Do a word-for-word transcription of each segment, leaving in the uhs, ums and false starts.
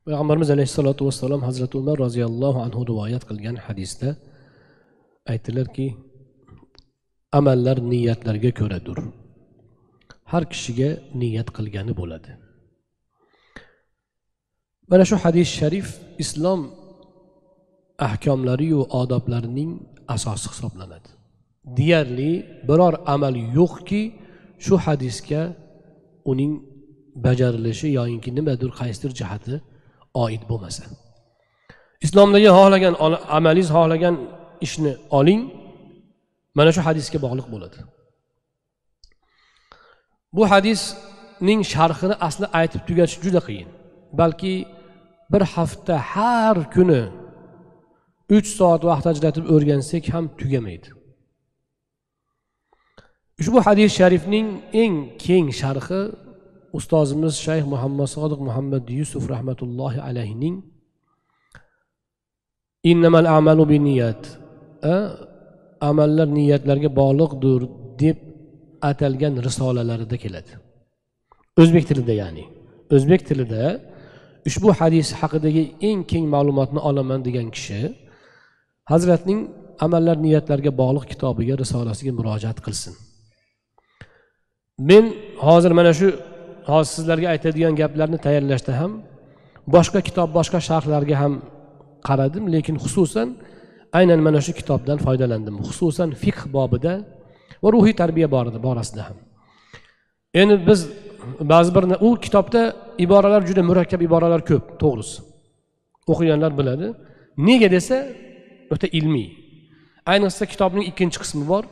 Payg'ambarimiz alayhissalotu vassalom Hazrati Umar roziyallohu anhu rivoyat qilgan hadisda aytdilarki, amallar niyatlarga ko'radir. Har kishiga niyat qilgani bo'ladi. Mana shu hadis sharif islom ahkomlari va odoblarining asosi hisoblanadi. Deyarli biror amal yo'qki, shu hadisga uning bajarilishi yoki nimadir qaysidir jihati oid bo'lmasa. Islomdagi xohlagan amalingiz, xohlagan ishni oling, mana shu hadisga bog'liq bo'ladi. Bu hadisning sharhini asli aytib tugatish juda qiyin. Balki bir hafta har kuni uch soat vaqt ajratib o'rgansak ham tugamaydi. Ushbu hadis sharifning eng keng sharhi ustozimiz Shayx Muhammad Sodiq Muhammad Yusuf rahmatullohi alayhining innamal a'malu binniyat, amallar niyatlarga bog'liqdir deb atalgan risolalarida keladi. O'zbek tilida, ya'ni o'zbek tilida ushbu hadis haqidagi eng keng ma'lumotni olaman degan kishi Hazratning amallar niyatlarga bog'liq kitobiga, risolasiga murojaat qilsin. Men hozir mana shu hozir sizlarga aytadigan gaplarni tayyorlashda ham boshqa kitob, boshqa sharhlarga ham qaradim, lekin xususan aynan mana shu kitobdan foydalandim. Xususan fiqh bobida va ruhiy tarbiya borasida ham. Endi biz ba'zi bir u kitobda iboralar juda murakkab iboralar ko'p, to'g'risi. O'qiganlar biladi. Nega desa, o'ta ilmiy. Ayniqsa kitobning ikkinchi qismi bor.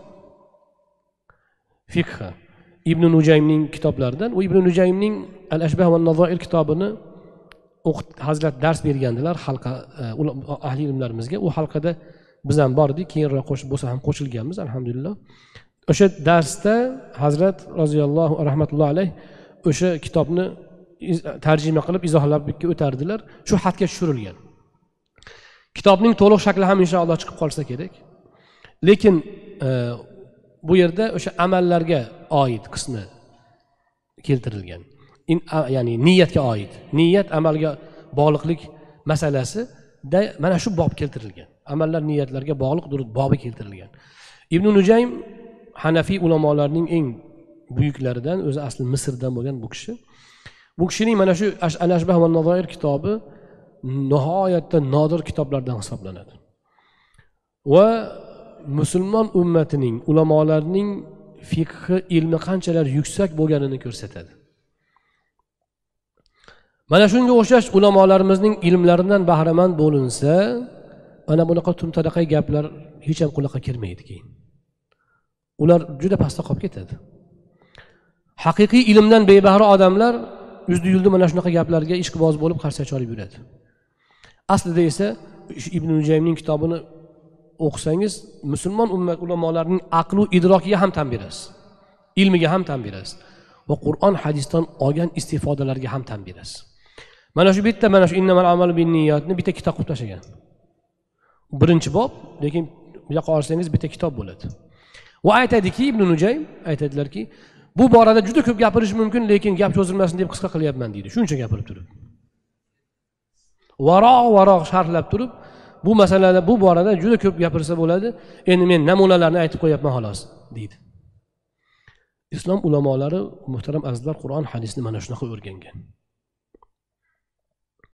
Fiqh. Ibn Nujaymning kitoblaridan. U Ibn Nujaymning Al-Ashbah va An-Nazoir kitobini Hazrat dars bergandilar halqa ahli ilmlarimizga. U halqada biz ham bordik, keyinroq qo'shib bo'lsa ham qo'shilganmiz, alhamdulillah. O'sha darsda Hazrat roziyallohu rahmatullohi alayh o'sha kitobni tarjima qilib izohlab o'tardilar. Shu xatga tushirilgan. Kitobning to'liq shakli ham inshaalloh chiqib qolsa kerak. Lekin e, bu yerda o'sha amallarga oid qismi keltirilgan. In, a, ya'ni niyatga oid. Niyat amalga bog'liqlik masalasi da mana shu bob keltirilgan. Amallar niyatlarga bog'liqdir bobi keltirilgan. Ibn Nujaym Hanafiy ulamolarining eng buyuklaridan, o'zi asli Misrdan bo'lgan bu kishi. Bu kishining mana shu Al-Ashbah va An-Nazoir kitobi nihoyatda nodir kitoblardan hisoblanadi. Va musulmon ummatining, ulamolarining fiqhi ilmi qanchalar yuksak bo'lganini ko'rsatadi. Mana shunga o'xshash ulamolarimizning ilmlaridan bahramand bo'linsa, mana bunaqa tumtadaqay gaplar hech ham quloqqa kirmaydi keyin. Ular juda pastda qolib ketadi. Haqiqiy ilmdan bebahra odamlar yuzda-yuzda mana shunaqa gaplarga ishqiboz bo'lib qarshi cholib yuradi. Aslida esa Ibn Nujaymning kitobini o'qisangiz, musulmon ummat ulamolarining aql va idrokiga ham tan berasiz. Ilmiga ham tan berasiz. Va Qur'on, hadisdan olgan istifodalarga ham tan berasiz. Mana shu bitta, mana shu innamal a'malu binniyatni bitta kitob qilib tashlagan. Birinchi bob, lekin bu yoqqa olsangiz bitta kitob bo'ladi. Va aytadiki, Ibn Nujaym aytadilarki, bu borada juda ko'p gapirish mumkin, lekin gap cho'zilmasin deb qisqa qilyapman deydi. Shuncha gapirib turib. Varoq-varoq sharhlab turib, bu masalada, bu borada juda ko'p gapirsa bo'ladi. Endi men namunalarni aytib qo'yapman xolos, deydi. Islom ulamolari, muhtaram azizlar, Qur'on hadisni mana shunaqa o'rgangan.